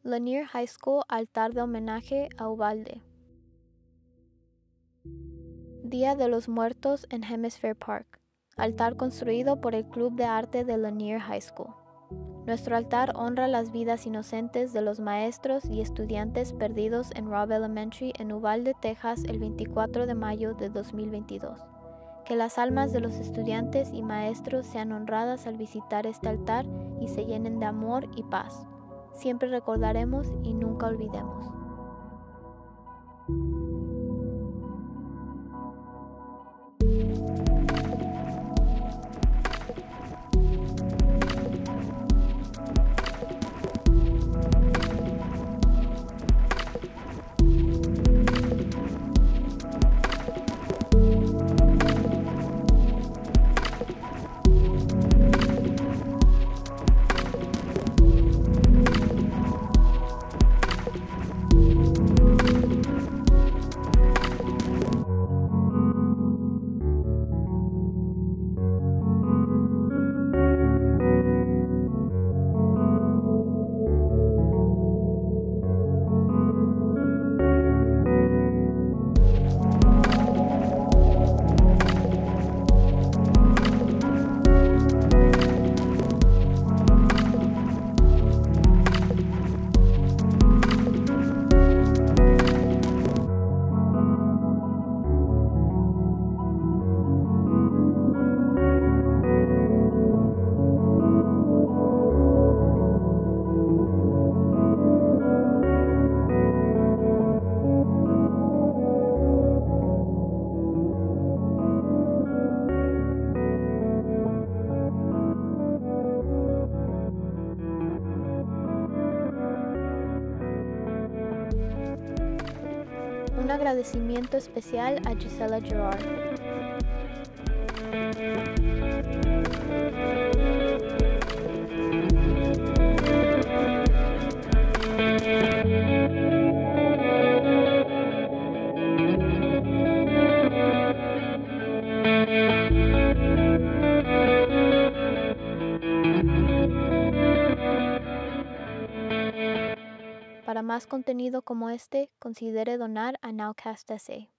Lanier High School Altar de homenaje a Uvalde. Día de los Muertos en Hemisphere Park. Altar construido por el Club de Arte de Lanier High School. Nuestro altar honra las vidas inocentes de los maestros y estudiantes perdidos en Robb Elementary en Uvalde, Texas, el 24 de mayo de 2022. Que las almas de los estudiantes y maestros sean honradas al visitar este altar y se llenen de amor y paz. Siempre recordaremos y nunca olvidemos. Un agradecimiento especial a Gisela Gerard. Para más contenido como este, considere donar a Nowcast SA.